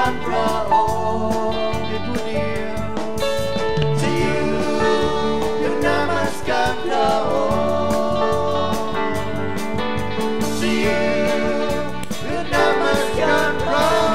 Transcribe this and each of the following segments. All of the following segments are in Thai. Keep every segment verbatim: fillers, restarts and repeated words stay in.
การพระองค์เพียงผู้เดียวจะอยู่เพื่อนมัสการพระองค์จะอยู่เพื่อนมัสการพระองค์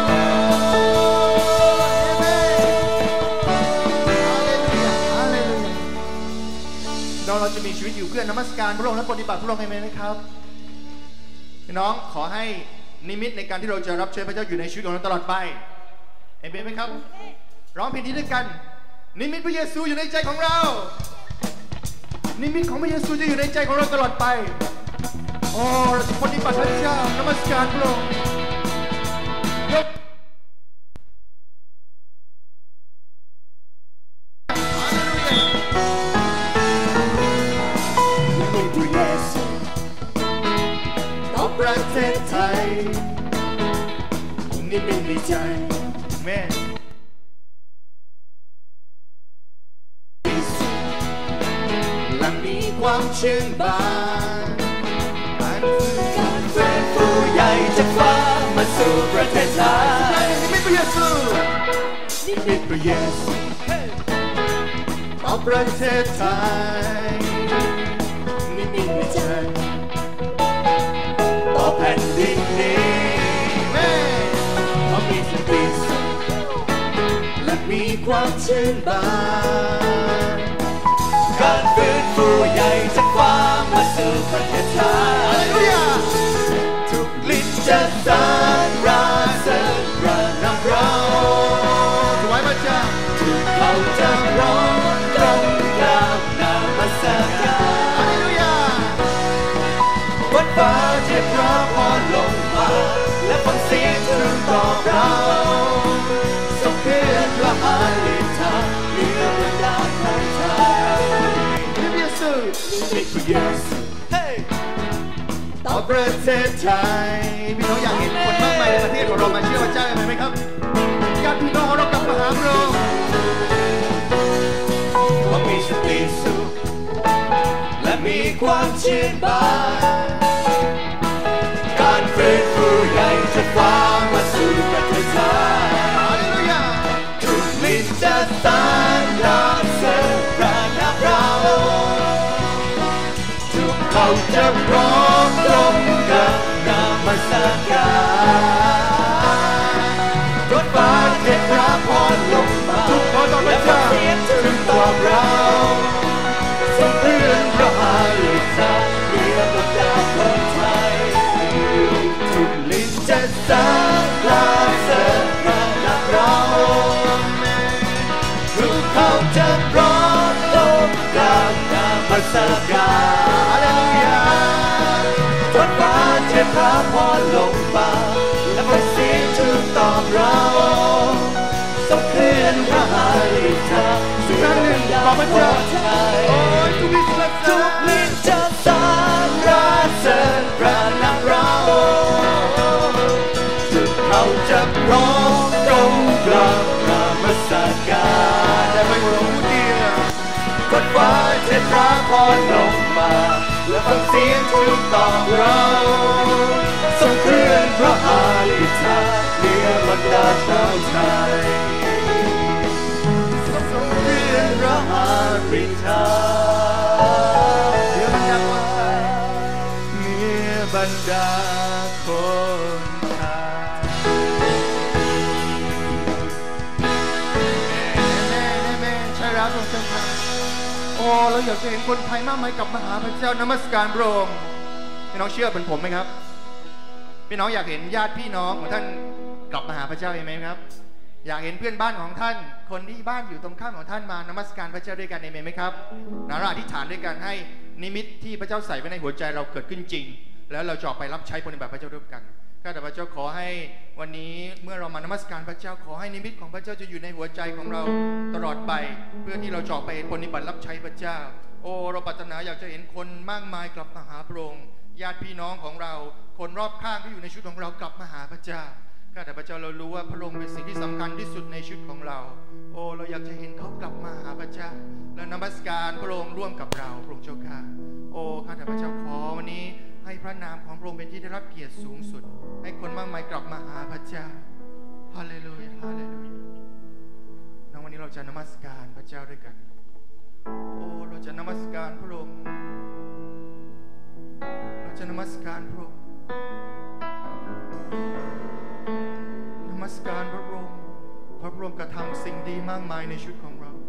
เราจะมีชีวิตอยู่เพื่อนมัสการพระองค์และปฏิบัติพระองค์เองไหมครับพี่น้องขอให้นิมิตในการที่เราจะรับใช้พระเจ้าอยู่ในชีวิตของเราตลอดไปเอเมนไหมครับร้องเพลงนี้ด้วยกันนิมิตพระเยซูอยู่ในใจของเรานิมิตของพระเยซูจะอยู่ในใจของเราตลอดไปโอ้เราจะปฏิบัติพระเจ้านมัสการพระองค์ประเทศไทยนี่เป็นในใจแม่และมีความชื่นบานอันคือการเฟื่องฟูใหญ่จากฟ้ามาสู่ประเทศไทยนี่เป็นพระเยซูนี่เป็นพระเยซูต่อประเทศไทยนี่เป็นในใจแผ่นดินนี้แม่เขามีสันติสุขและมีความชื่นบานการฟื้นฟูใหญ่จากฟ้ามาสู่ประเทศไทยทุกลิ้นจะสรรราเสริญพระนามเราถวายพระเจ้าทุกเขาจะร้องตรงกับนามพระสักการฮาเลลูยาวันฟ้าเทพพระพรลงมาและฟังเสียงทูลตอบเราส่งเพื่อนพระหฤทัยเหนือบรรดาคนไทยพระเยซูนี่พระเยซูต่อประเทศไทยพี่น้องอยากเห็นคนมากมายในประเทศของเรามาเชื่อพระเจ้าไหมครับญาติพี่น้องของเรากลับมาหาพระองค์ว่ามีสติสุขและมีความชื่นบานการฟื้นฟูใหญ่จากฟ้ามาสู่ประเทศไทยฮาเลลูยาทุกลิ้นจะสรรเสริญพระนามเราทุกเขาจะร้องตรงกับนามสักการรถฟ้าเทพระพรลงมาทุกขอต่อพระเจ้าถึงตอบเราส่งเพื่อนพระหฤทัยเหนือบรรดาคนไทยทุกลิ้นจะสรรเสริญพระนามเราทุกเขาจะร้องตรงกับนามพระสักการฮาเลลูยาท้องฟ้าเทพระพรลงมาและพระเสียงทูลตอบเราส่งเคลื่อนพระหฤทัยสุดท้ายหนึ่งขอพระเจ้าโอ้ยทุกลิ้นทุกลิ้นจะสรรเสริญพระนามเราทุกเขาจะร้องตรงกับนามสักการได้ไหมเราผู้เดียววันฟ้าเทพระพรลงมาและฟังเสียงทูลตอบเราส่งเคลื่อนพระหฤทัยเหนือบรรดาชาวไทยส่งเคลื่อนพระหฤทัยเหนือบรรดาคนไทยเหนือบรรดาคนไทยแม่แม่ใช่แล้วทุกท่านโอ้เราอยากจะเห็นคนไทยมากมายกลับมาหาพระเจ้านมัสการพระองค์พี่น้องเชื่อเป็นผมไหมครับพี่น้องอยากเห็นญาติพี่น้องของท่านกลับมาหาพระเจ้าไหมครับอยากเห็นเพื่อนบ้านของท่านคนที่บ้านอยู่ตรงข้ามของท่านมานมัสการพระเจ้าด้วยกันไหมครับเราอธิษฐานด้วยกันให้นิมิตที่พระเจ้าใส่ไว้ในหัวใจเราเกิดขึ้นจริงแล้วเราจะออกไปรับใช้ปฏิบัติพระเจ้าด้วยกันข้าแต่พระเจ้าขอให้วันนี้เมื่อเรามานมัสการพระเจ้าขอให้นิมิตของพระเจ้าจะอยู่ในหัวใจของเราตลอดไปเพื่อที่เราจะออกไปปฏิบัติรับใช้พระเจ้าโอ้เราปรารถนาอยากจะเห็นคนมากมายกลับมาหาพระองค์ญาติพี่น้องของเราคนรอบข้างที่อยู่ในชีวิตของเรากลับมาหาพระเจ้าข้าแต่พระเจ้าเรารู้ว่าพระองค์เป็นสิ่งที่สำคัญที่สุดในชีวิตของเราโอ้เราอยากจะเห็นเขากลับมาหาพระเจ้าและนมัสการพระองค์ร่วมกับเราพระองค์เจ้าข้าโอ้ข้าแต่พระเจ้าขอวันนี้ให้พระนามของพระองค์เป็นที่ได้รับเกียรติสูงสุดให้คนมากมายกลับมาหาพระเจ้าฮาเลลูยาจะนมัสการพระเจ้าด้วยกันโอ้เราจะนมัสการพระองค์เราจะนมัสการพระองค์นมัสการพระองค์พระองค์กระทำสิ่งดีมากมายในชีวิตของเรา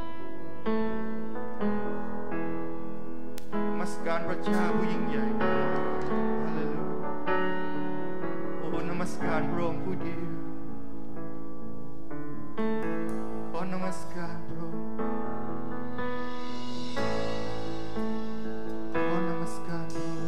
นมัสการพระเจ้าผู้ยิ่งใหญ่ฮาเลลูยาโอ้นมัสการพระองค์ผู้ดีขอนมัสการพระองค์ขอนมัสการพระองค์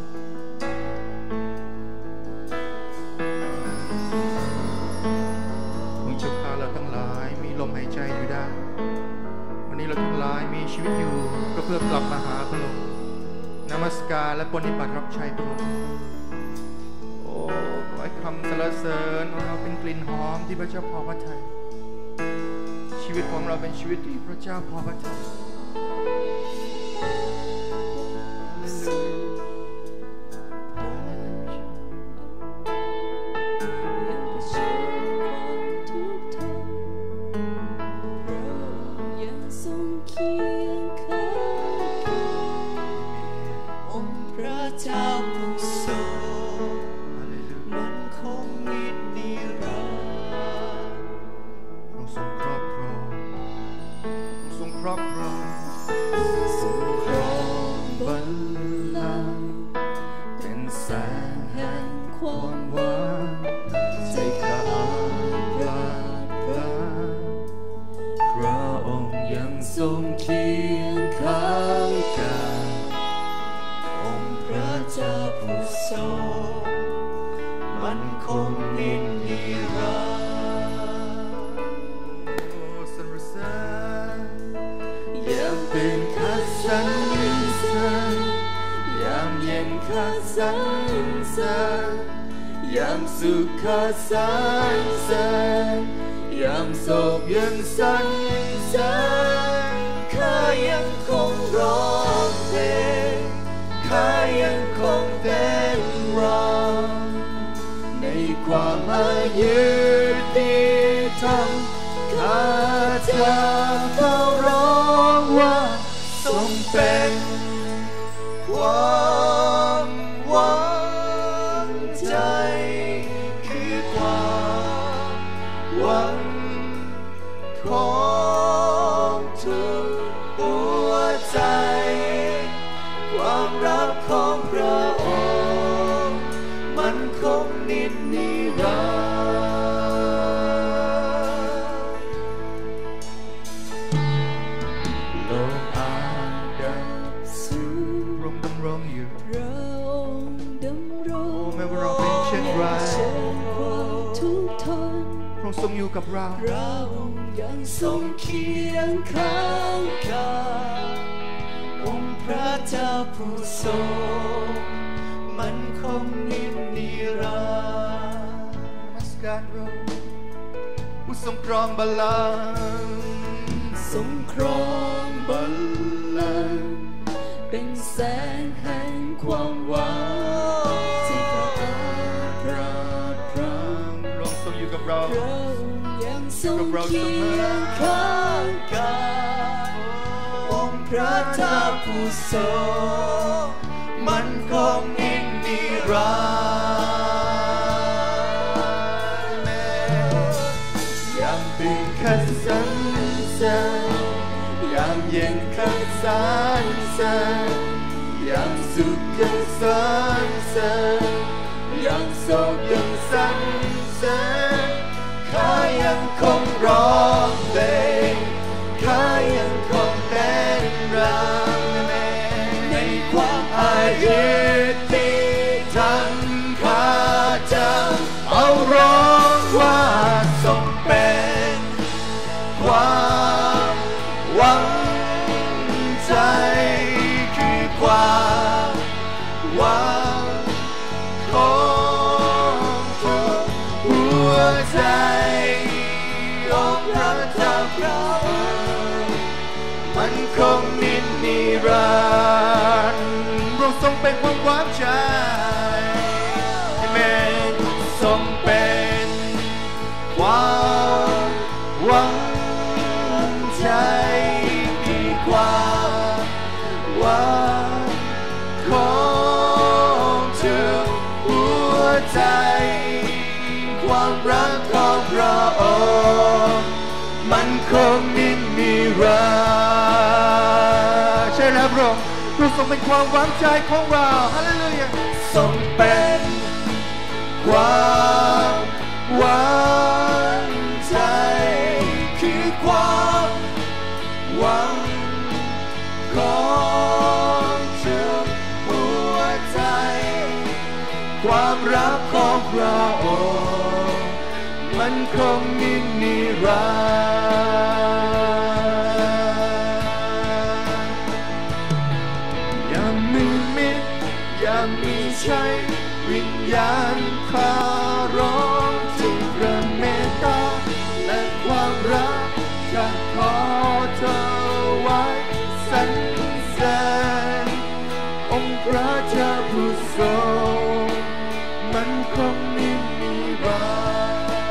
พระเจ้าข้าเราทั้งหลายมีลมหายใจอยู่ได้วันนี้เราทั้งหลายมีชีวิตอยู่ก็เพื่อกลับมาหาพระองค์นมัสการและปฏิบัติรับใช้พระองค์โอ้ขอให้คำสรรเสริญของเราเป็นกลิ่นหอมที่พระเจ้าพอพระทัยชีวิตของเราเป็นชีวิตที่พระเจ้าพอพระทัยสุขสรรเสริญยามโศกยังสรรเสริญข้ายังคงร้องเพลงข้ายังคงเต้นรำในความอายุที่ทำข้าจะเฝ้าร้องว่าทรงเป็นความหวังใจหวังของทุกหัวใจความรักของพระองค์มันคงนิจนิรันดร์โลกอาดับสูงรงดำรงอยู่เราดำรงแม้ว่าเราเป็นเช่นไรทุกทนพระองค์ทรงอยู่กับเราเรายังทรงเคียงข้างกายองค์พระเจ้าผู้ทรงมันคงนิจนิรันดร์นมัสการพระองค์ผู้ทรงครองบัลลังก์ทรงครองบัลลังก์เป็นแสงแห่งความหวังที่ข้าพระพระพระองค์ทรงอยู่กับเราอยู่กับเราเสมอข้างกายองค์พระเจ้าผู้ทรงมันคงนิจนิรันดร์ยามตื่นขัดสรรเสริญยามเย็นขัดสรรเสริญยามสุขขัดสรรเสริญยามโศกยังสรรเสริญข้ายังคงร้องเพลงข้ายังคงเต้นรำในความอายุที่ทั้งข้าจะเอาร้องว่าทรงเป็นความหวังใจคือความหวังของทุกหัวใจองค์พระเจ้าพระองค์มันคงนิจนิรันดร์พระองค์ทรงเป็นความหวังใจอาเมนทรงเป็นความหวังใจพระองค์พระทรงเป็นความหวังใจของเราฮาเลลูยาทรงเป็นความหวังใจคือความหวังของทุกหัวใจความรักของพระองค์มันคงนิรันดร์อย่ามืดมิดอย่ามีใช้วิญญาณคาร้องถึงพระเมตตาและความรักจะขอเธอไว้สรรเสริญองค์พระเจ้าผู้ทรงมันคงนิรันดร์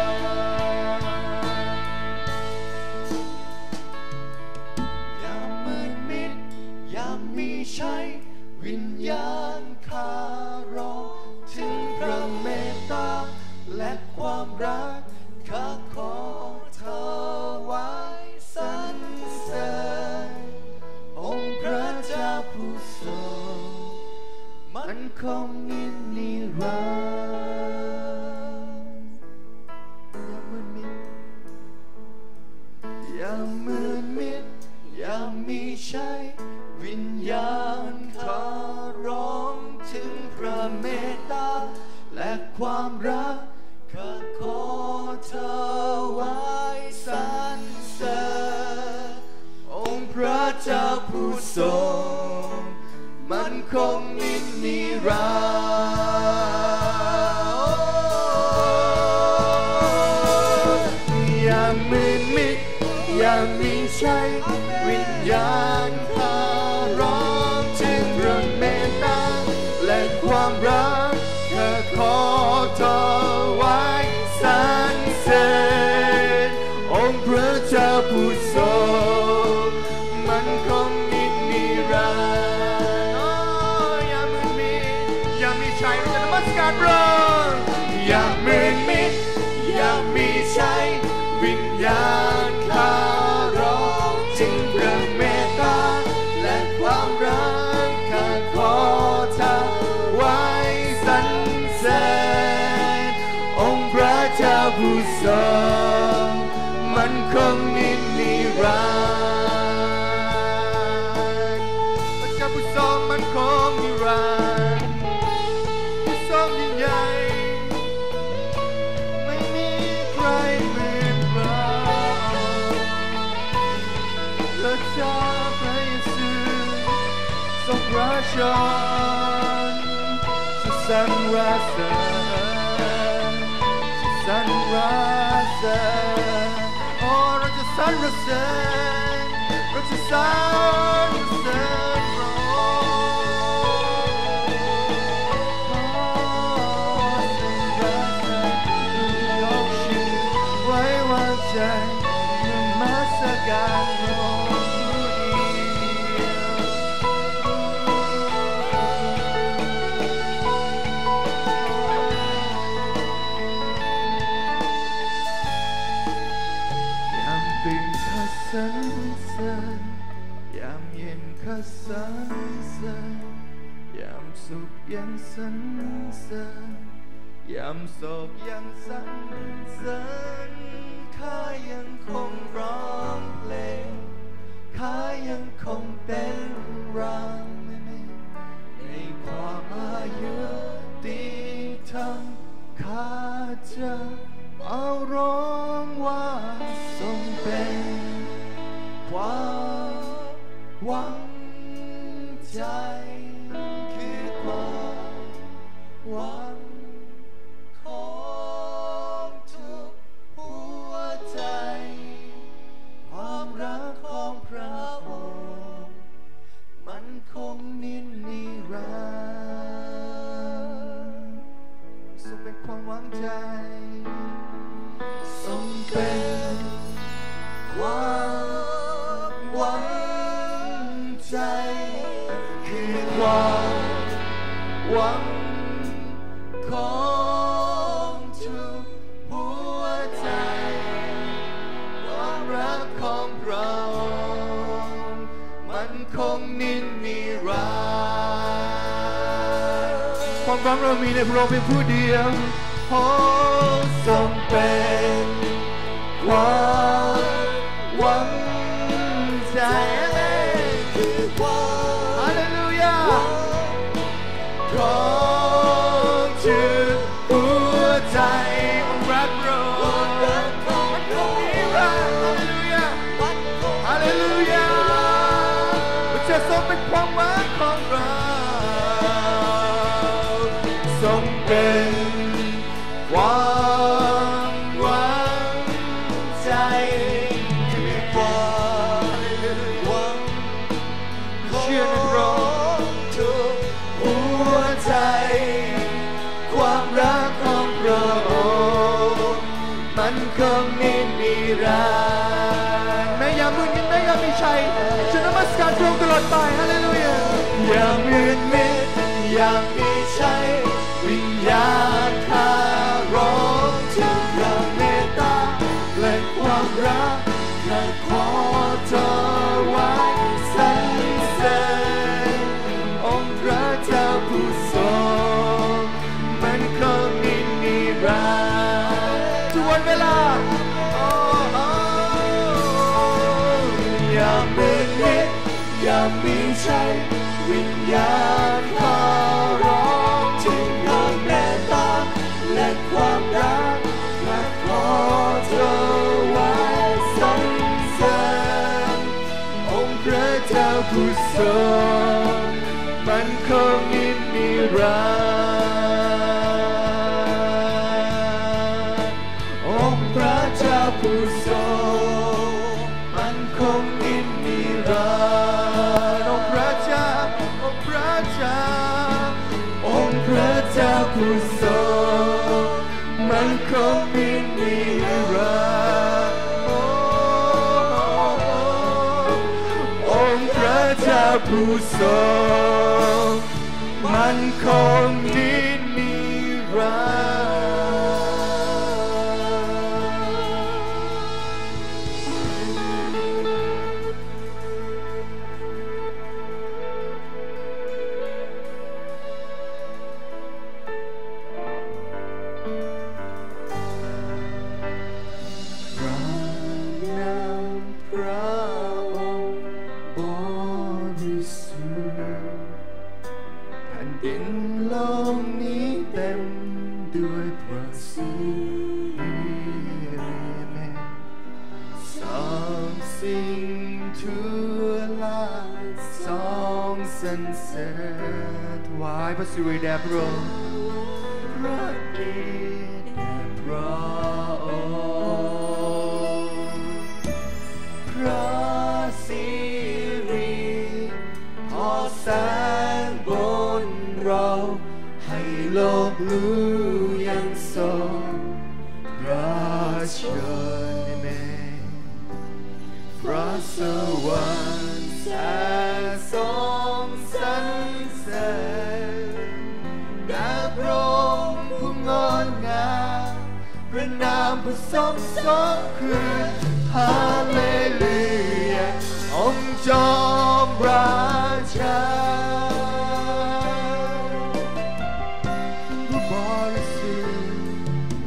อย่ามืดมิดอย่ามีใช้วิญญาณคารองถึงพระเมตตาและความรักข้าขอเธอไว้สรรเสริญองค์พระเจ้าผู้ทรงมันคงนิรันดร์อย่ามืดมิดอย่ามืดมิดอย่ามีใช้วิญญาณขอร้องถึงพระเมตตาและความรักข้าขอเธอไว้สรรเสริญองค์พระเจ้าผู้ทรงมันคงนิรันดร์อย่ามืดมิดอย่ามีใช้วิญญาณขอร้องถึงพระเมตตาและความรักข้าขอเธอไว้สรรเสริญองค์พระเจ้าผู้ทรงมันคงนิรันดร์อย่ามืดมิดอย่ามีใช้เราจะนมัสการพระองค์อย่ามืดมิดอย่ามีใช้วิญญาณขอร้องถึงพระเมตตาและความรักข้าขอเธอไว้สรรเสริญองค์พระเจ้าผู้ทรงมันคงนิรันดร์พระเจ้าผู้ทรงมันคงนิรันดร์ผู้ทรงยิ่งใหญ่ไม่มีใครเหมือนเราพระเจ้าพระเยซูทรงพระชนสุดสรรเสริญสรรเสริญโอ้เราจะสรรเสริญเราจะสรรเสริญพระองค์ขอสรรเสริญยกชื่อไว้วางใจนมัสการพระองค์สรรเสริญยามเย็นข้าสรรเสริญยามสุขยังสรรเสริญยามโศกยังสรรเสริญข้ายังคงร้องเพลงข้ายังคงเต้นรำในความอายุติธรรมข้าจะเอาร้องว่าทรงเป็นความหวังใจคือความหวังของทุกหัวใจความรักของพระองค์มันคงนิรันดร์ทรงเป็นความหวังใจทรงเป็นความหวังใจคือความหวังของทุกหัวใจความรักของเรามันคงนิหวังเรามีในพระองค์เพียงผู้เดียวโอ้ทรงเป็นความหวังใจคือความฮาเลลูยาของชื่อหัวใจรักเรามันคงนิรันดร์ฮาเลลูยามันจะทรงเป็นความหวังของเราทรงเป็นความหวังใจคือความหวังเชื่อในพระองค์ทุกหัวใจความรักของพระองค์มันคงนิรันดร์แม้ยามมืดมิดแม้ยามมีชัยจะนมัสการพระองค์ตลอดไปฮาเลลูยายามมืดมิดยามมีชัยวิญญาณข้าร้องถึงพระเมตตาและความรักและขอเธอไว้สรรเสริญองค์พระเจ้าผู้ทรงมันคงนิรันดร์ทุกวันเวลาอย่ามืดมิดอย่ามีชัยวิญญาณข้าร้องถึงพระเมตตาและความรักและขอเธอไว้สรรเสริญองค์พระเจ้าผู้ทรงมันคงนิรันดร์องค์พระเจ้าผู้ทรงมันคงนิรันดร์องค์พระเจ้าองค์พระเจ้าองค์พระเจ้าผู้ทรงมันคงนิรันดร์องค์พระเจ้าผู้ทรงมันคงนิรันดร์ถวายพระสิริแด่พระองค์พระเกียรติแด่พระองค์พระสิริทอดแสงบนเราให้โลกรู้ยังทรงพระเชิญแม่พระสวรรค์แสงทรงสรรเสริญแด่พระองค์ผู้งดงามพระนามผสมสองคือฮาเลลูยาองค์จอมราชาผู้บริสุทธิ์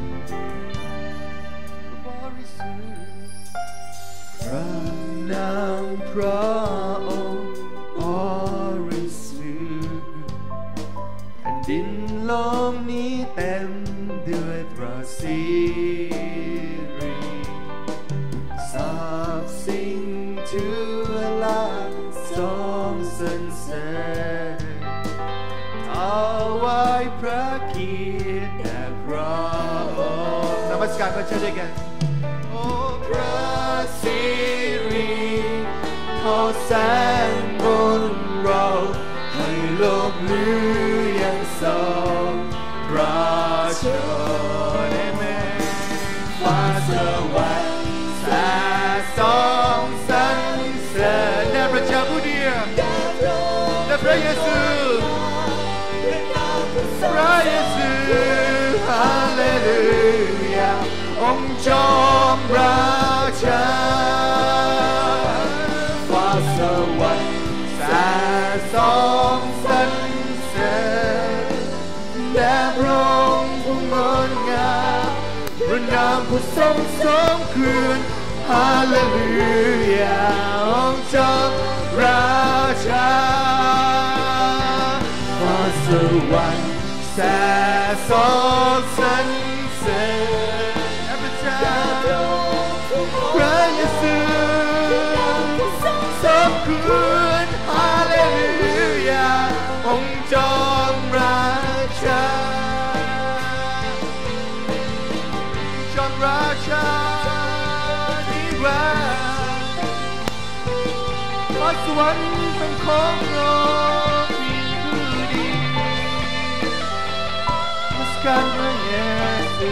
ผู้บริสุทธิ์พระนามพระองค์บริสุทธิ์แผ่นดินโลกนี้เต็มด้วยพระสิริสรรพสิ่งทั่วโลกทรงสรรเสริญถวายพระเกียรติแด่พระองค์นมัสการพระเจ้าด้วยกันโอ้พระสิริทอดแสงบนเราให้โลกรู้ยังทรงพระเชิญเอเมนฟ้าสวรรค์แสงทรงสรรเสริญแด่พระเจ้าผู้เดียวแด่พระเยซูพระเยซูฮาเลลูยาองค์จอมราชาฟ้าสวรรค์แสงทรงสรรเสริญแผู้ทรงสมคืนฮาเลลูยาองค์จอมราชาฟ้าสวรรค์แสสองสรรเสริญพระเจ้าพระเยซูสมคืนฮาเลลูยาองค์จอมราชาจอมราชานิรันดร์ฟ้าสวรรค์เป็นของเรามีผู้ดีนมัสการพระเยซู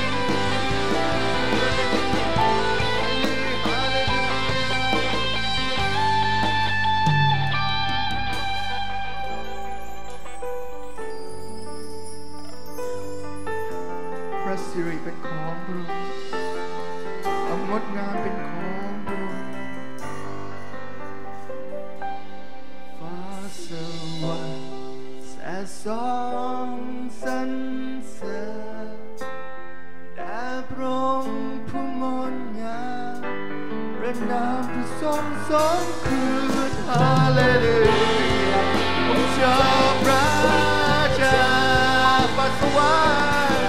พระสิริเป็นของพระองค์ความงดงามเป็นของพระองค์ฟ้าสวรรค์แสสองสรรเสริญแด่พระองค์ผู้งดงามพระนามผู้ทรงสมคืนฮาเลลูยาองค์จอมราชาฟ้าสวรรค์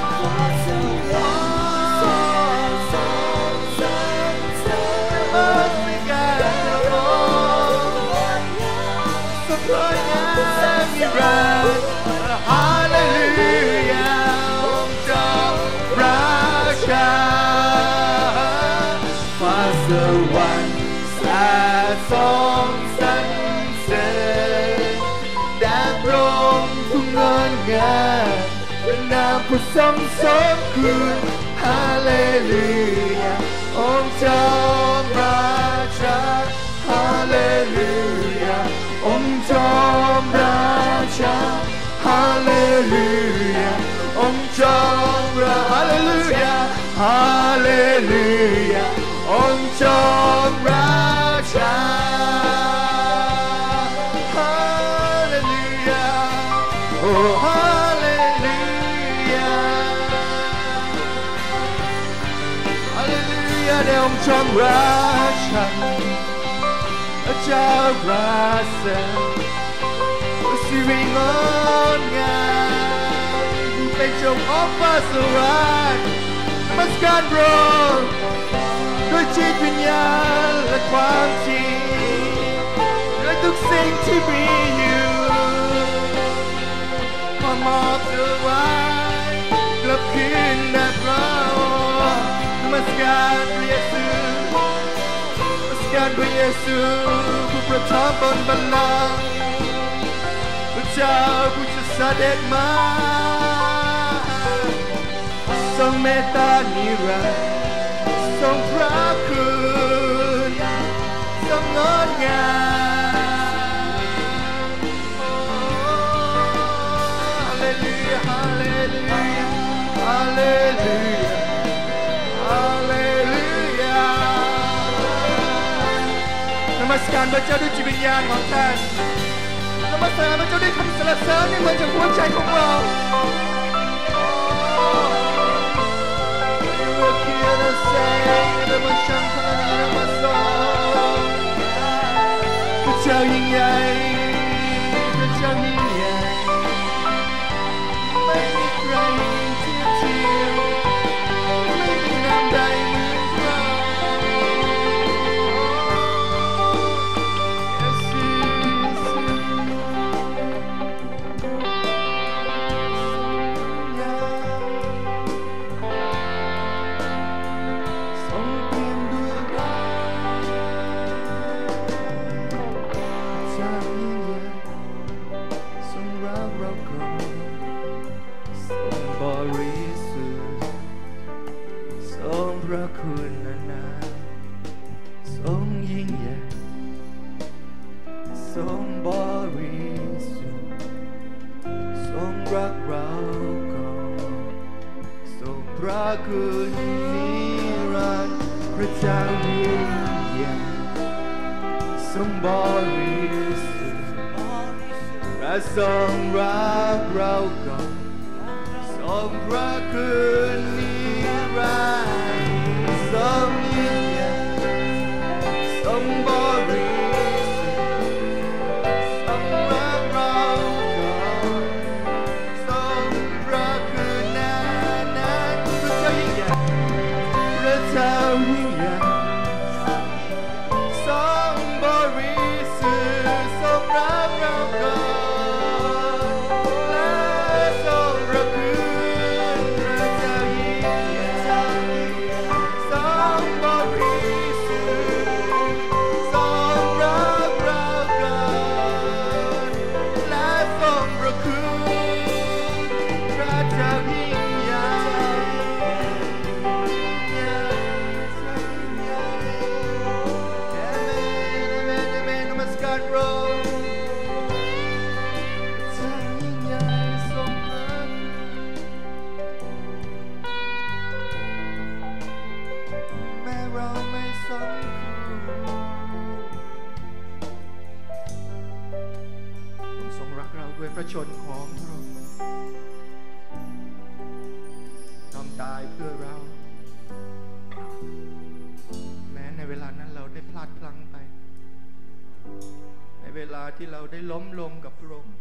ฮาเลลูยาองค์จอมราชาฟ้าสวรรค์แสสองสรรเสริญแด่พระองค์ผู้งดงามพระนามผู้ทรงสมคืนฮาเลลูยาองค์จอมราชาฮาเลลูยาองค์จอมราชาฮาเลลูยาองค์จอมราฮาเลลูยาฮาเลลูยาองค์จอมราชาฮาเลลูยาโอ้ฮาเลลูยาฮาเลลูยาในองค์จอมราชาพระเจ้าราชาสิริงดงามเป็นเจ้าของฟ้าสวรรค์นมัสการพระองค์ด้วยจิตวิญญาณและความจริงด้วยทุกสิ่งที่มีอยู่ขอมอบถวายกลับคืนแด่พระองค์นมัสการพระเยซูนมัสการพระเยซูผู้ประทับบนบัลลังก์พระเจ้าผู้จะเสด็จมาทรงเมตตานิรันดร์ทรงพระคุณทรงงดงามฮาเลลูยาฮาเลลูยาฮาเลลูยาฮาเลลูยานมัสการพระเจ้าด้วยจิตวิญญาณของท่านนมัสการพระเจ้าด้วยคำสรรเสริญที่มาจากหัวใจของเราพระเจ้ายิ่งใหญ่พระเจ้ายิ่งใหญ่ไม่มีใครเทียบเทียมไม่มีนามใดเหมือนพระทรงรักเราก่อนทรงพระคุณนิรันดร์งยิ่งใหญ่ทรงบริสุทธิ์ทรงรักเราก่อนทรงรักคือแน่นานพระเจ้ายิ่งใหญ่พระเจ้ายิ่งใหญ่ทรงบริสุทธิ์ทรงรักเราก่อนพระชนของพระองค์ยอมตายเพื่อเราแม้ในเวลานั้นเราได้พลาดพลั้งไปในเวลาที่เราได้ล้มลงกับพระองค์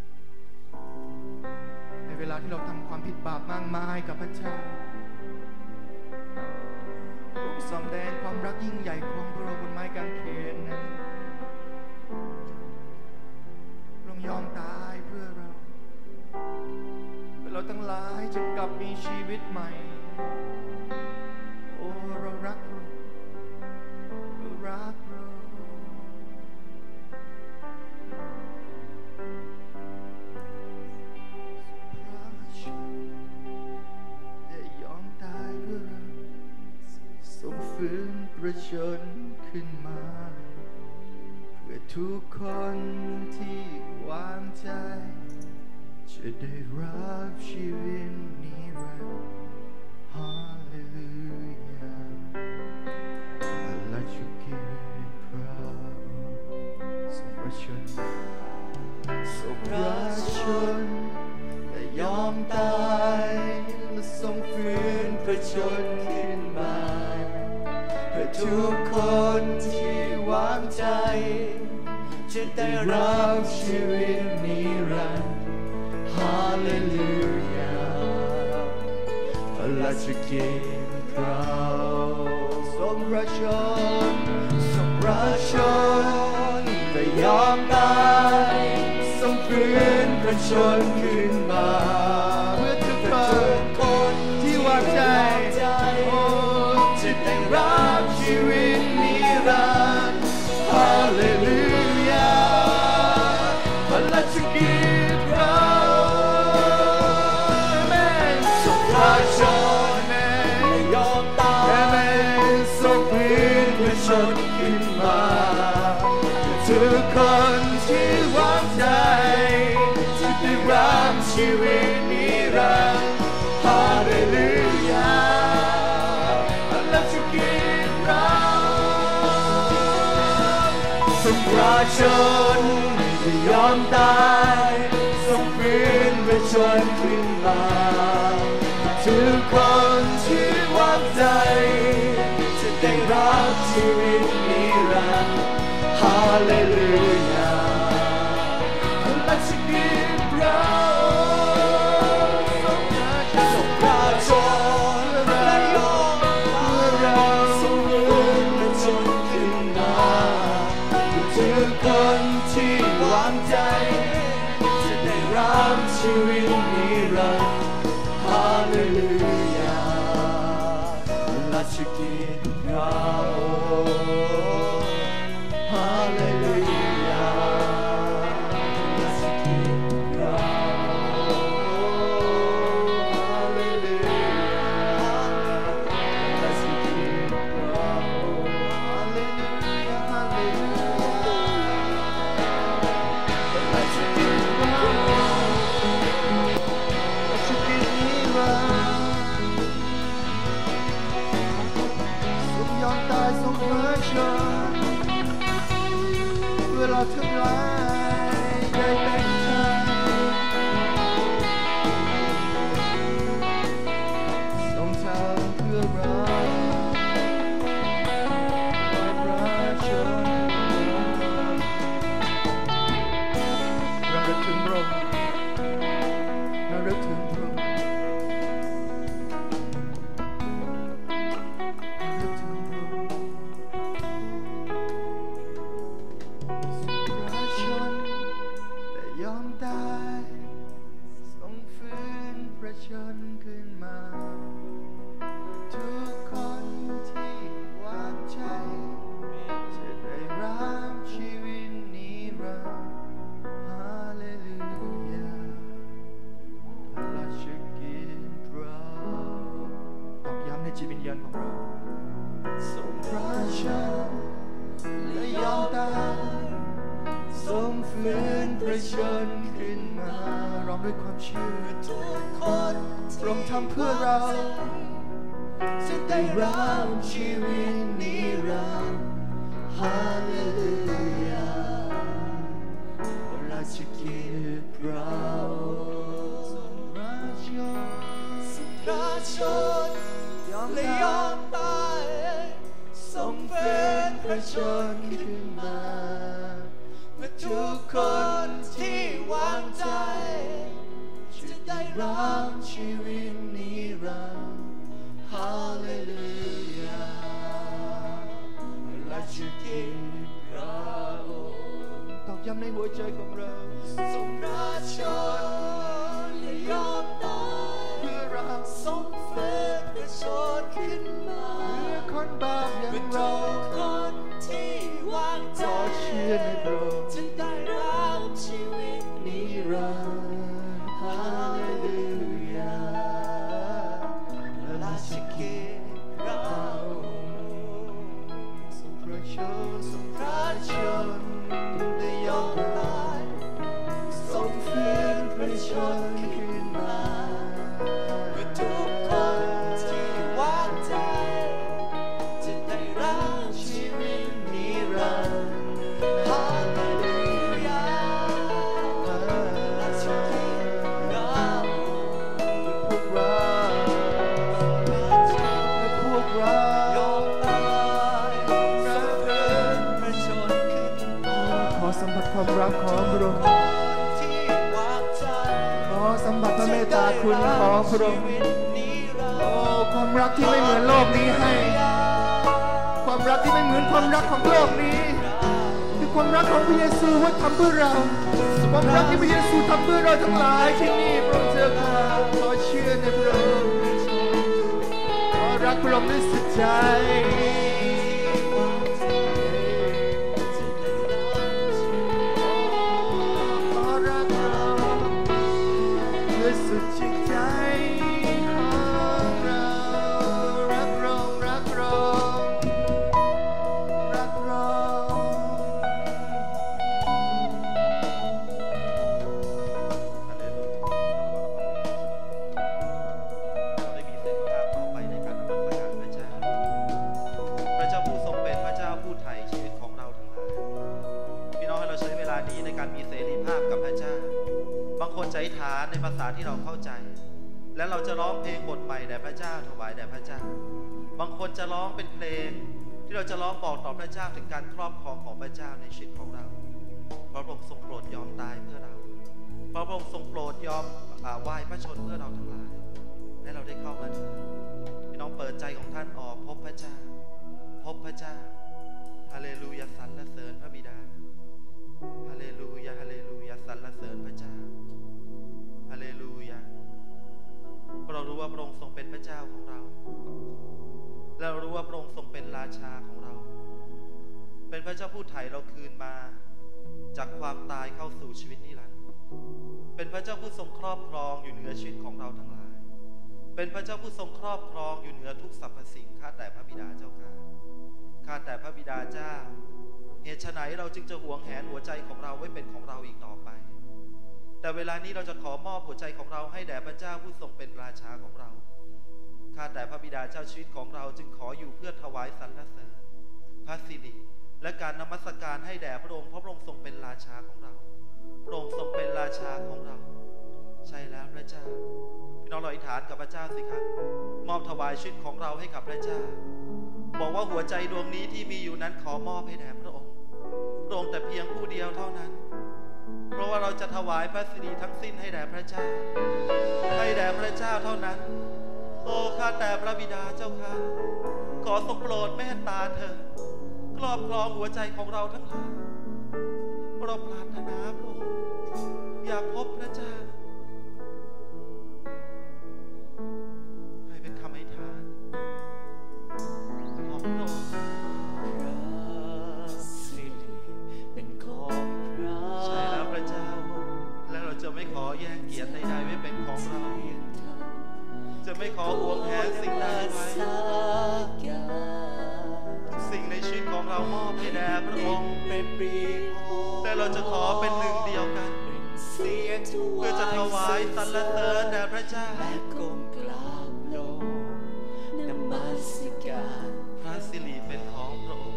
ในเวลาที่เราทำความผิดบาปมากมายกับพระเจ้าพระองค์แสดงความรักยิ่งใหญ่ของพระองค์บนไม้กางเขนนั้นพระองค์ยอมตายเพื่อเราเพื่อเราทั้งหลายจะกลับมีชีวิตใหม่โอ้เรารักพระองค์เรารักพระองค์พระชนได้ยอมตายเพื่อเราทรงฟื้นประชนขึ้นมาเพื่อทุกคนที่วางใจจะได้รับชีวิตนิรันดร์ฮาเลลูยาและจุเกียรติพระองค์ทรงพระชนทรงพระชนและยอมตายและทรงฟื้นประชนขึ้นมาเพื่อทุกคนที่วางใจจะได้รับชีวิตนิรันดร์ฮาเลลูยาพระราชกิจพระทรงพระชนทรงพระชนแต่ยอมตายทรงฟื้นประชนขึ้นมาเพื่อทุกคนที่วางใจโอ้จะได้รับชีวิตนิรันดร์ฮาเลลูยาพระราชกิจพระแม่ทรงพระชนแม่ยอมตายทรงฟื้นประชนขึ้นมาทุกคนที่วางใจจะได้รับชีวิตนิรันดร์ฮาเลลูยาพระราชกิจพระทรงพระชนไม่ยอมตายทรงฟื้นประชนขึ้นมาทุกคนที่วางใจจะได้รับชีวิตนิรันดร์ฮาเลลูยาพระราชกิจพระทรงพระชนและยอมตายทรงฟื้นประชนขึ้นมาทุกคนที่วางใจจะได้รับชีวิตนิรันดร์ฮาเลลูยาราชกิจเราฮาเลลูยาราชกิจเราฮาเลลูยาราชกิจเราฮาเลลูยาฮาเลลูยาราชกิจเราราชกิจนิรันดร์ทรงยอมตายทรงพระชนเพื่อเราทั้งหลายได้เป็นไทยทรงทำเพื่อเราประชนขึ้นมาร้องด้วยความเชื่อทุกคนพระองค์ทำเพื่อเราจะได้รับชีวิตนิรันดร์ฮาเลลูยาราชกิจเราทรงพระชนพระชนและยอมตายทรงเป็นพระชนขึ้นมาเพื่อทุกคนที่วางใจจะได้รับชีวิตนิรันดร์ฮาเลลูยาราชกิจเราตอกย้ำในหัวใจของเราทรงพระชนและยอมตายเพื่อเราทรงฟื้นพระชนขึ้นมาเพื่อคนบาปอย่างเราคนที่วางใจเชื่อในพระองค์จะได้รับชีวิตนิรันดร์ฮาเลลูยาราชกิจเราทรงพระชนทรงพระชนได้ยอมตายทรงฟื้นพระชนขึ้นมาเพื่อทุกคนที่วางใจจะได้รับชีวิตนิรันดร์ฮาเลลูยาราชกิจเราพวกเราพวกเรายอมตายทรงฟื้นพระชนขึ้นมาขอสัมผัสความรักของพระองค์ขอสัมผัสพระเมตตาคุณของพระองค์โอ้ความรักที่ไม่เหมือนโลกนี้ให้ความรักที่ไม่เหมือนความรักของโลกนี้คือความรักของพระเยซูว่าทำเพื่อเราความรักที่พระเยซูทำเพื่อเราทั้งหลายที่นี่พระองค์เจ้าข้าขอเชื่อในพระองค์ขอรักพระองค์ด้วยสุดใจสุดจิตใจของเรารักรองรักรองรักรองเราได้มีเสรีภาพต่อไปในการนมัสการพระเจ้าพระเจ้าผู้ทรงเป็นพระเจ้าผู้ไถ่ชีวิตของเราทั้งหลายพี่น้องให้เราใช้เวลานี้ในการมีเสรีภาพกับพระเจ้าบางคนจะอธิษฐานในภาษาที่เราเข้าใจและเราจะร้องเพลงบทใหม่แด่พระเจ้าถวายแด่พระเจ้าบางคนจะร้องเป็นเพลงที่เราจะร้องบอกต่อพระเจ้าถึงการครอบครองของพระเจ้าในชีวิตของเราเพราะพระองค์ทรงโปรดยอมตายเพื่อเราเพราะพระองค์ทรงโปรดยอมไหว้พระชนเพื่อเราทั้งหลายให้เราได้เข้ามาถึงพี่น้องเปิดใจของท่านออกพบพระเจ้าพบพระเจ้าฮาเลลูยาสรรเสริญพระบิดาฮาเลลูยาฮาเลลูยาสรรเสริญพระเจ้าฮาเลลูยาเพราะเรารู้ว่าพระองค์ทรงเป็นพระเจ้าของเราและเรารู้ว่าพระองค์ทรงเป็นราชาของเราเป็นพระเจ้าผู้ไถ่เราคืนมาจากความตายเข้าสู่ชีวิตนิรันดร์เป็นพระเจ้าผู้ทรงครอบครองอยู่เหนือชีวิตของเราทั้งหลายเป็นพระเจ้าผู้ทรงครอบครองอยู่เหนือทุกสรรพสิ่งข้าแต่พระบิดาเจ้าข้าข้าแต่พระบิดาเจ้าเหตุไฉนเราจึงจะหวงแหนหัวใจของเราไว้เป็นของเราอีกต่อไปแต่เวลานี้เราจะขอมอบหัวใจของเราให้แด่พระเจ้าผู้ทรงเป็นราชาของเราข้าแต่พระบิดาเจ้าชีวิตของเราจึงขออยู่เพื่อถวายสรรเสริญพระสิริและการนมัสการให้แด่พระองค์เพราะพระองค์ทรงเป็นราชาของเราพระองค์ทรงเป็นราชาของเราใช่แล้วพระเจ้าพี่น้องเราอธิษฐานกับพระเจ้าสิครับมอบถวายชีวิตของเราให้กับพระเจ้าบอกว่าหัวใจดวงนี้ที่มีอยู่นั้นขอมอบให้แด่พระองค์พระองค์แต่เพียงผู้เดียวเท่านั้นเพราะว่าเราจะถวายพระสิริทั้งสิ้นให้แด่พระเจ้าให้แด่พระเจ้าเท่านั้นโอ้ข้าแต่พระบิดาเจ้าข้าขอทรงโปรดเมตตาเถิดครอบครองหัวใจของเราทั้งหลายเราปรารถนาพระองค์อยากพบพระเจ้าให้เป็นคำอธิษฐานของพระองค์ใช่แล้วพระเจ้าและเราจะไม่ขอแย่งเกียรติใดๆไว้เป็นของเราจะไม่ขอหวงแหนสิ่งใดไว้ทุกสิ่งในชีวิตของเรามอบให้แด่พระองค์แต่เราจะขอเป็นหนึ่งเดียวกันเสียงถวายเพื่อจะถวายสรรเสริญแด่พระเจ้าและก้มกราบลงนมัสการพระสิริเป็นของพระองค์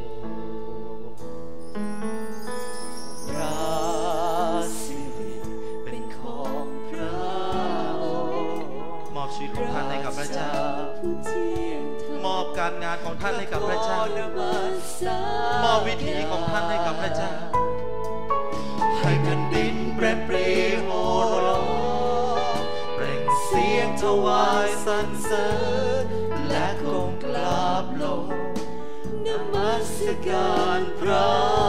พระสิริเป็นของพระองค์มอบชีวิตของท่านให้กับพระเจ้าผู้เที่ยงธรรมอบการงานของท่านให้กับพระเจ้า มอบวิถีของท่านให้กับพระเจ้า ให้แผ่นดินแปรปรีโห่ร้องเปล่งเสียงถวายสรรเสริญและก้มกราบลงนมัสการพระ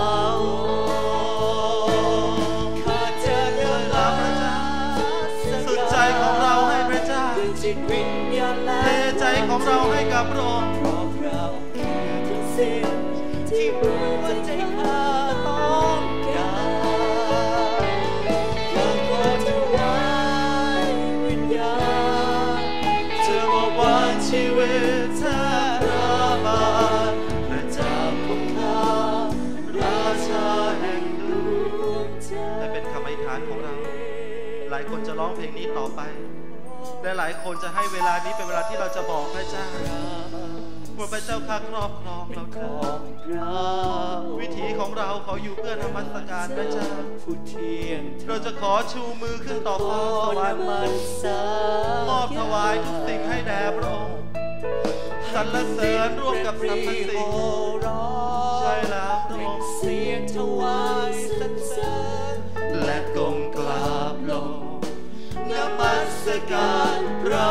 องค์ข้าจะนมัสการสุดใจของเราให้พระเจ้าจิตวิญญาณและใจของเราให้กับพระองค์เพราะพระองค์คือทุกสิ่งที่หัวใจข้าต้องการข้าขอถวายวิญญาณเธอบอกว่าชีวิตเธอประมาณพระเจ้าของข้าราชาแห่งดวงใจและเป็นคำอธิษฐานของเรา หลายคนจะร้องเพลงนี้ต่อไปและหลายคนจะให้เวลานี้เป็นเวลาที่เราจะบอกพระเจ้าว่าพระเจ้าข้าครอบครองเราเถิดวิถีของเราขออยู่เพื่อนมัสการพระเจ้าเราจะขอชูมือขึ้นต่อฟ้าสวรรค์มอบถวายทุกสิ่งให้แด่พระองค์สรรเสริญร่วมกับสรรพสิ่งใช่แล้วพระองค์เสียงถวายสรรเสริญและก้มกราบลงนมัสการพระ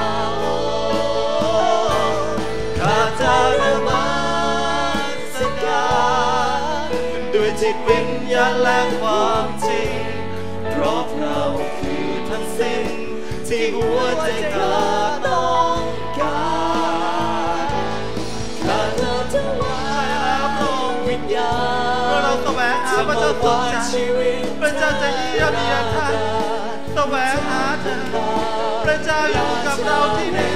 องค์ข้าจะนมัสการด้วยจิตวิญญาณและความจริงเพราะเราคือทั้งสิ้นที่หัวใจข้าต้องการข้าจะถวายพระองค์วิญญาณเมื่อเราแสวงหาพระเจ้าสุดใจพระเจ้าจะเยี่ยมเยียนท่านแสวงหาเธอพระเจ้าอยู่กับเราที่นี่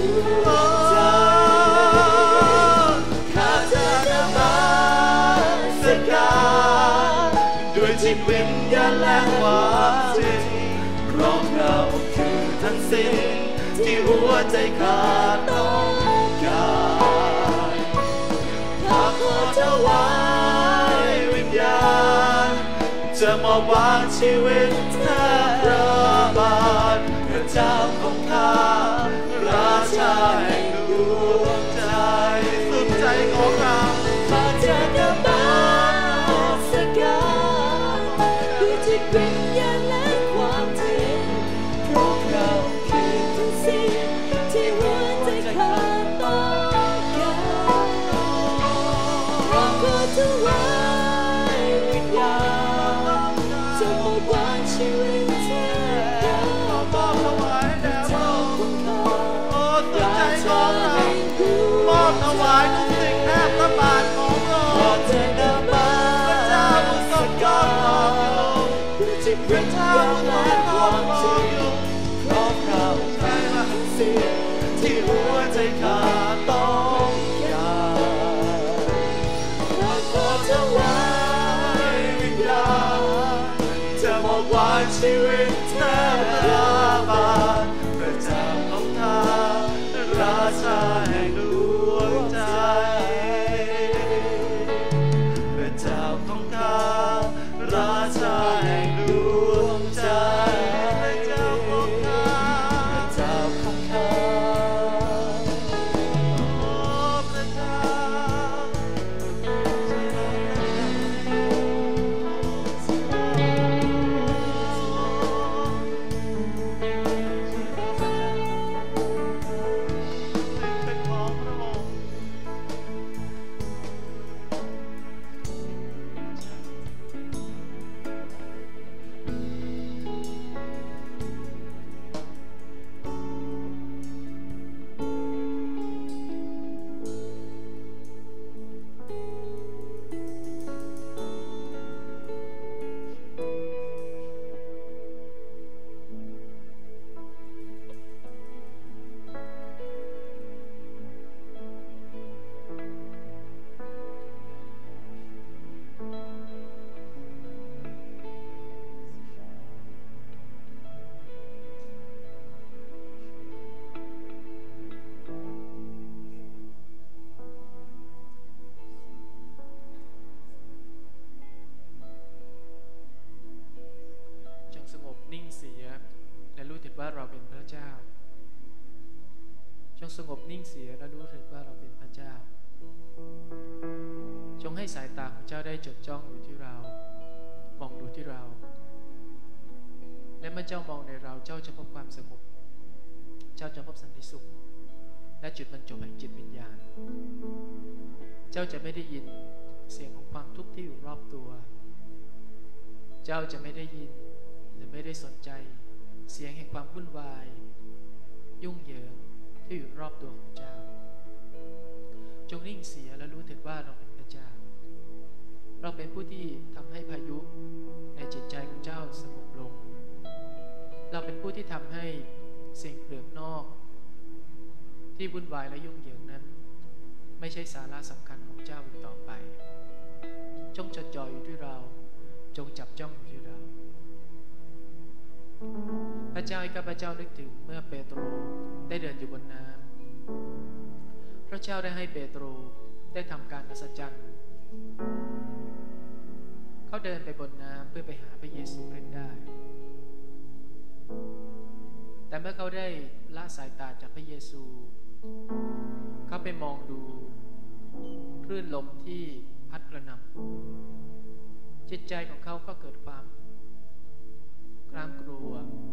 ข้าจะนมัสการด้วยจิตวิญญาณและความจริงเพราะเราคือทั้งสิ้นที่หัวใจข้าต้องการข้าขอถวายวิญญาณจะมอบวางชีวิตแทบประมาณพระเจ้าของข้าราชาแห่งดวงใจสุดใจของเราข้าจะนมัสการด้วยจิตวิญญาณและความจริงเพราะเราคือทุกสิ่งที่หัวใจข้าต้องการเราขอถวายวิญญาณจะมอบวางชีวิตแทนมอบถวายแด่พระองค์โอ้สุดใจของเรามอบถวายทุกสิ่งแทบพระบาทของพระองค์พระเจ้าผู้ทรงยอมรออยู่จิตวิญญาณและความจริงเพราะเราใช่ละสิ่งที่หัวใจข้าต้องการเราขอถวายวิญญาณจะมอบวางชีวิตแทนพระบาทพระเจ้าของข้าราชาแห่งดวงใจพระเจ้าของข้าราชาแห่งดวงใจพระเจ้าของข้าพระเจ้าของข้าโอ้พระเจ้าโงสงบนิ่งเสียและรู้ถึงว่าเราเป็นพระเจ้าจงให้สายตาของเจ้าได้จดจ้องอยู่ที่เรามองดูที่เราและเมื่อเจ้ามองในเราเจ้าจะพบความสงบเจ้าจะพบสันติสุขและจุดบรรจบแห่งจิตวิญญาณเจ้าจะไม่ได้ยินเสียงของความทุกข์ที่อยู่รอบตัวเจ้าจะไม่ได้ยินหรือไม่ได้สนใจเสียงแห่งความวุ่นวายยุ่งเหยิงที่อยู่รอบตัวของเจ้าจงนิ่งเสียและรู้เถิดว่าเราเป็นพระเจ้าเราเป็นผู้ที่ทำให้พายุในจิตใจของเจ้าสงบลงเราเป็นผู้ที่ทำให้สิ่งเปลือกนอกที่วุ่นวายและยุ่งเหยิงนั้นไม่ใช่สาระสำคัญของเจ้าอีกต่อไปจงจดจ่ออยู่ที่เราจงจับจ้องอยู่ที่เราพระเจ้าให้ข้าพเจ้านึกถึงเมื่อเปโตรได้เดินอยู่บนน้ำพระเจ้าได้ให้เปโตรได้ทำการอัศจรรย์เขาเดินไปบนน้ำเพื่อไปหาพระเยซูคริสต์ได้แต่เมื่อเขาได้ละสายตาจากพระเยซูเขาไปมองดูคลื่นลมที่พัดกระหน่ำจิตใจของเขาก็เกิดความกล้ามกลัว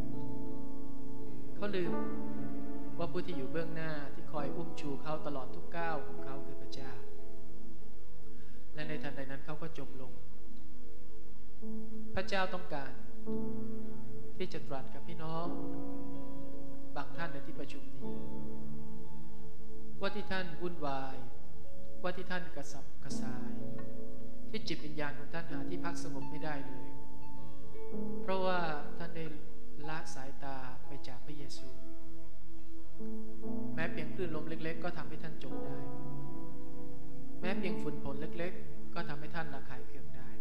เขาลืมว่าผู้ที่อยู่เบื้องหน้าที่คอยอุ้มชูเขาตลอดทุกก้าวของเขาคือพระเจ้าและในทันใดนั้นเขาก็จมลงพระเจ้าต้องการที่จะตรัสกับพี่น้องบางท่านในที่ประชุมนี้ว่าที่ท่านวุ่นวายว่าที่ท่านกระสับกระส่ายที่จิตวิญญาณของท่านหาที่พักสงบไม่ได้เลยเพราะว่าท่านได้ละสายตาไปจากพระเยซูแม้เพียงคลื่นลมเล็กๆก็ทำให้ท่านจมได้แม้เพียงฝุ่นผงเล็กๆก็ทำให้ท่านระคายเคืองได้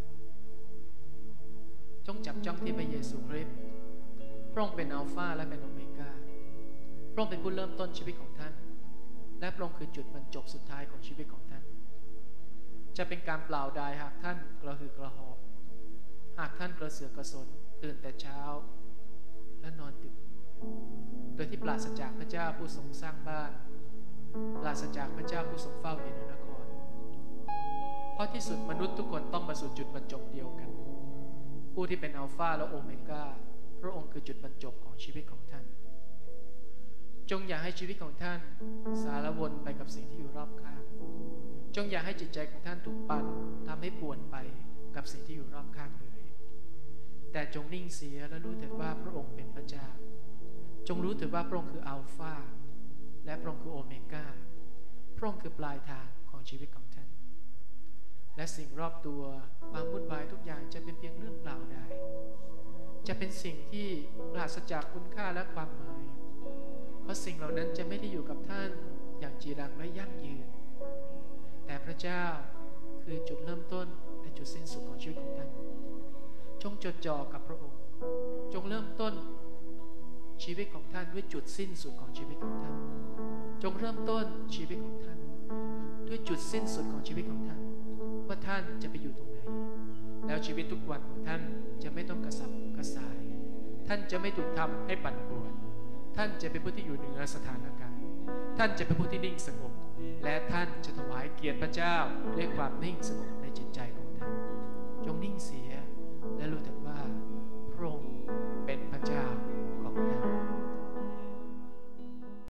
จงจับจ้องที่พระเยซูคริสต์พระองค์เป็นอัลฟาและเป็นโอเมก้าพระองค์เป็นผู้เริ่มต้นชีวิตของท่านและพระองค์คือจุดบรรจบสุดท้ายของชีวิตของท่านจะเป็นการเปล่าดายหากท่านกระหืดกระหอบหากท่านกระเสือกกระสนตื่นแต่เช้าและนอนดึกโดยที่ปราศจากพระเจ้าผู้ทรงสร้างบ้านปราศจากพระเจ้าผู้ทรงเฝ้าอยู่ในนครเพราะที่สุดมนุษย์ทุกคนต้องมาสู่จุดบรรจบเดียวกันผู้ที่เป็นอัลฟาและโอเมก้าพระองค์คือจุดบรรจบของชีวิตของท่านจงอย่าให้ชีวิตของท่านสารวนไปกับสิ่งที่อยู่รอบข้างจงอย่าให้จิตใจของท่านถูกปั่นทำให้ป่วนไปกับสิ่งที่อยู่รอบข้างเลยแต่จงนิ่งเสียและรู้เถิดว่าพระองค์เป็นพระเจ้าจงรู้เถิดว่าพระองค์คืออัลฟาและพระองค์คือโอเมก้าพระองค์คือปลายทางของชีวิตของท่านและสิ่งรอบตัวความวุ่นวายทุกอย่างจะเป็นเพียงเรื่องเปล่าใดจะเป็นสิ่งที่ปราศจากคุณค่าและความหมายเพราะสิ่งเหล่านั้นจะไม่ได้อยู่กับท่านอย่างจีรังและยั่งยืนแต่พระเจ้าคือจุดเริ่มต้นและจุดสิ้นสุดของชีวิตของท่านจงจดจ่อกับพระองค์จงเริ่มต้นชีวิตของท่านด้วยจุดสิ้นสุดของชีวิตของท่านจงเริ่มต้นชีวิตของท่านด้วยจุดสิ้นสุดของชีวิตของท่านว่าท่านจะไปอยู่ตรงไหนแล้วชีวิตทุกวันของท่านจะไม่ต้องกระสับกระส่ายท่านจะไม่ถูกทำให้ปั่นป่วนท่านจะเป็นผู้ที่อยู่เหนือสถานการณ์ท่านจะเป็นผู้ที่นิ่งสงบและท่านจะถวายเกียรติพระเจ้าด้วยความนิ่งสงบในจิตใจของท่านจงนิ่งเสีย